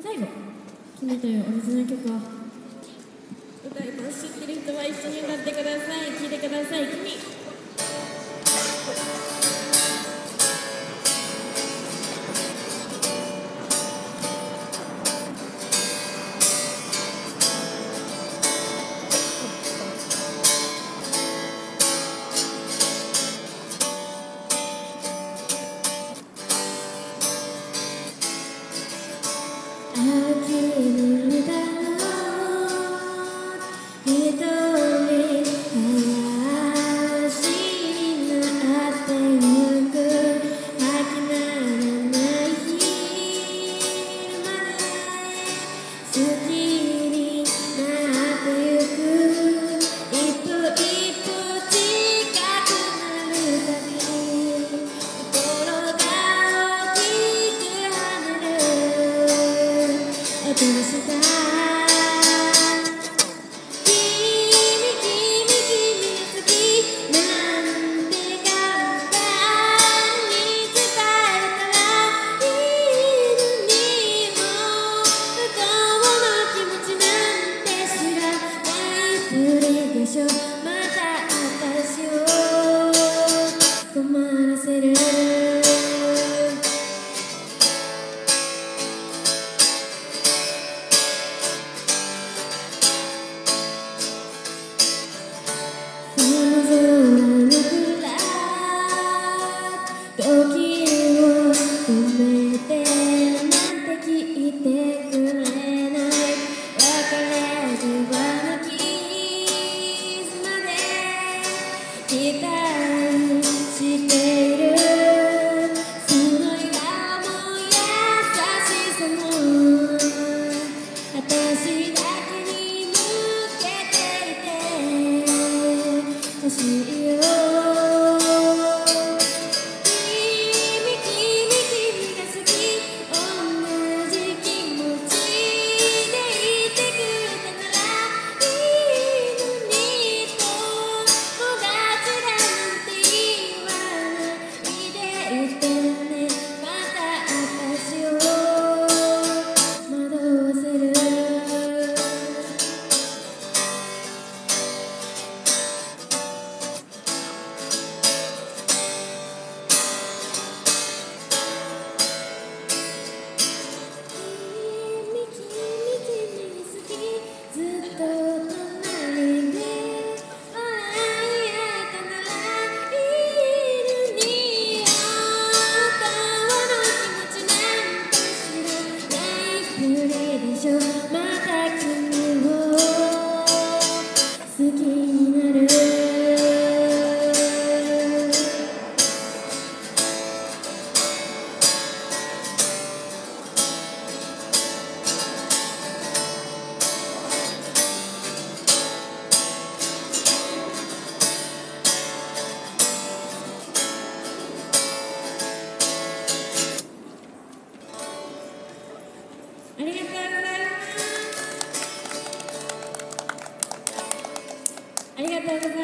最後「君」というオリジナル曲を歌います。知ってる人は一緒に歌ってください。聴いてください。君。秋の枝の一人嵐になってゆく秋ならない日まで好きになってゆく一歩一歩近くなるたびに心が大きく離れる音がした君が好きなんて簡単に伝えたらいいのにも向こうの気持ちなんて知らないふりでしょ。また私を困らせる時を止めてなんて聞いてくれない別れ際のキスまで期待しているその笑顔も優しさも私だけに向けていて欲しいよ。また君を好きになるありがとうございます。ありがとうございます。